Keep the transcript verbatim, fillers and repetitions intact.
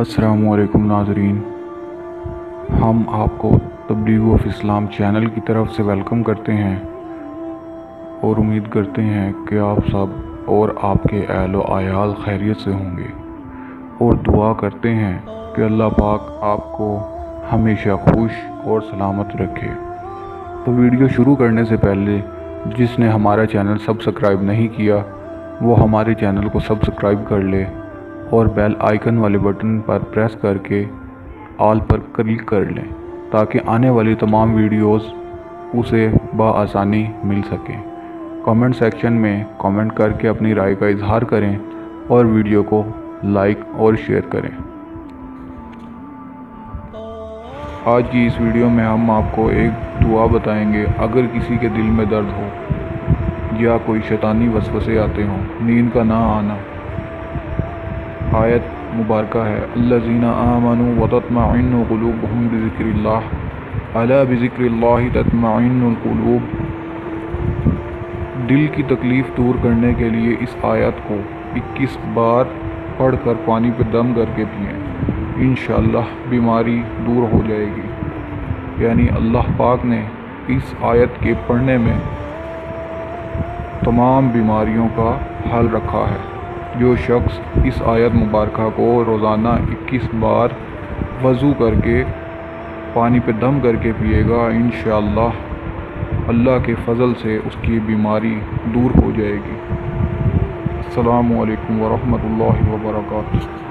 अस्सलामु अलैकुम नाज़रीन, हम आपको तबलीग ऑफ इस्लाम चैनल की तरफ से वेलकम करते हैं और उम्मीद करते हैं कि आप सब और आपके अहल व आयाल खैरियत से होंगे और दुआ करते हैं कि अल्लाह पाक आपको हमेशा खुश और सलामत रखे। तो वीडियो शुरू करने से पहले जिसने हमारा चैनल सब्सक्राइब नहीं किया वो हमारे चैनल को सब्सक्राइब कर ले और बेल आइकन वाले बटन पर प्रेस करके ऑल पर क्लिक कर लें ताकि आने वाली तमाम वीडियोस उसे बआसानी मिल सकें। कमेंट सेक्शन में कमेंट करके अपनी राय का इजहार करें और वीडियो को लाइक और शेयर करें। आज की इस वीडियो में हम आपको एक दुआ बताएंगे। अगर किसी के दिल में दर्द हो या कोई शैतानी वसवसे आते हों, नींद का ना आना, आयत मुबारका है अल्लज़ीना आमनू व तत्मइन्नु क़ुलूबुहुम बिज़िक्रिल्लाह अला बिज़िक्रिल्लाहि तत्मइन्नुल क़ुलूब। दिल की तकलीफ़ दूर करने के लिए इस आयत को इक्कीस बार पढ़कर पानी पर दम करके पिएं, इंशाअल्लाह बीमारी दूर हो जाएगी। यानी अल्लाह पाक ने इस आयत के पढ़ने में तमाम बीमारियों का हल रखा है। जो शख्स इस आयत मुबारका को रोज़ाना इक्कीस बार वज़ू करके पानी पे दम करके पिएगा, इंशाअल्लाह अल्लाह के फ़ज़ल से उसकी बीमारी दूर हो जाएगी। अस्सलामु अलैकुम व रहमतुल्लाहि व बरकातुहू।